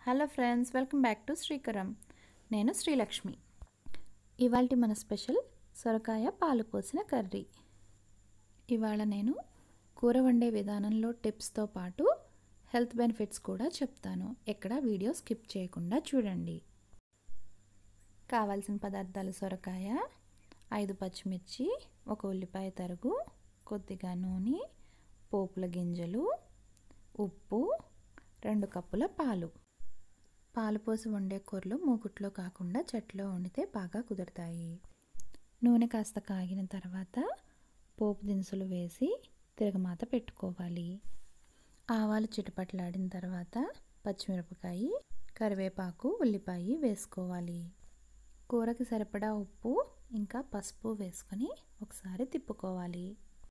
Hello friends, welcome back to Srikaram. నేను శ్రీలక్ష్మి. ఇవాళ మన స్పెషల్ సొరకాయ పాలు పోసిన కర్రీ. ఇవాళ నేను కూర వండే విధానంలో టిప్స్తో పాటు హెల్త్ బెనిఫిట్స్ కూడా చెప్తాను. ఎక్కడ వీడియో స్కిప్ చేయకుండా చూడండి. కావాల్సిన పదార్థాలు: సొరకాయ, 5 పచ్చిమిర్చి, 1 ఉల్లిపాయ తరుగు, కొద్దిగా నూనె, పోపుల గింజలు, ఉప్పు, 2 కప్పుల పాలు. పాలు పోసి వండే కూరలు మూకుట్లో కాకుండా చెట్లో వండితే బాగా కుదురుతాయి. నూనె కాస్త కాగిన తర్వాత పోపు దినుసులు వేసి తిరగమాత పెట్టుకోవాలి. ఆవాలు చిటపట్లాడిన తర్వాత పచ్చిమిరపకాయ, కరివేపాకు, ఉల్లిపాయ వేసుకోవాలి. కూరకి సరిపడా ఉప్పు ఇంకా పసుపు వేసుకొని ఒకసారి తిప్పుకోవాలి.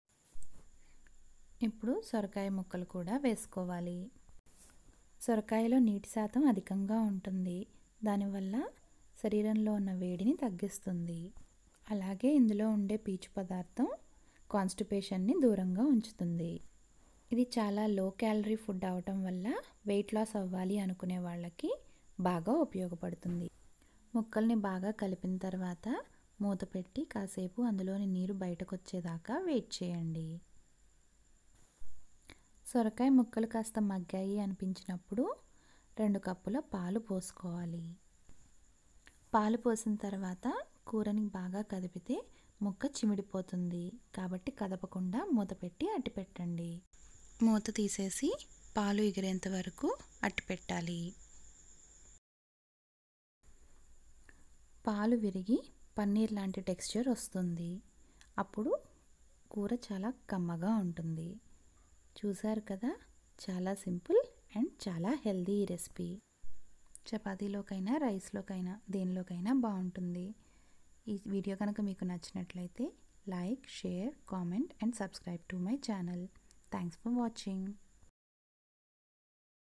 ఇప్పుడు సొరకాయ ముక్కలు కూడా వేసుకోవాలి. సొరకాయలో నీటి శాతం అధికంగా ఉంటుంది. దానివల్ల శరీరంలో ఉన్న వేడిని తగ్గిస్తుంది. అలాగే ఇందులో ఉండే పీచు పదార్థం కాన్స్టిపేషన్ని దూరంగా ఉంచుతుంది. ఇది చాలా లో క్యాలరీ ఫుడ్ అవటం వల్ల వెయిట్ లాస్ అవ్వాలి అనుకునే వాళ్ళకి బాగా ఉపయోగపడుతుంది. ముక్కల్ని బాగా కలిపిన తర్వాత మూత పెట్టి కాసేపు అందులోని నీరు బయటకు వచ్చేదాకా వెయిట్ చేయండి. సొరకాయ ముక్కలు కాస్త మగ్గాయి అనిపించినప్పుడు 2 కప్పుల పాలు పోసుకోవాలి. పాలు పోసిన తర్వాత కూరని బాగా కదిపితే ముక్క చిమిడిపోతుంది. కాబట్టి కదపకుండా మూత పెట్టి అట్టిపెట్టండి. మూత తీసేసి పాలు ఎగిరేంత వరకు అట్టిపెట్టాలి. పాలు విరిగి పన్నీర్ లాంటి టెక్స్చర్ వస్తుంది. అప్పుడు కూర చాలా కమ్మగా ఉంటుంది. చూసారు కదా, చాలా సింపుల్ అండ్ చాలా హెల్దీ రెసిపీ. చపాతీలోకైనా రైస్లోకైనా దేనిలోకైనా బాగుంటుంది. ఈ వీడియో కనుక మీకు నచ్చినట్లయితే like, share, comment and subscribe to my channel. Thanks for watching.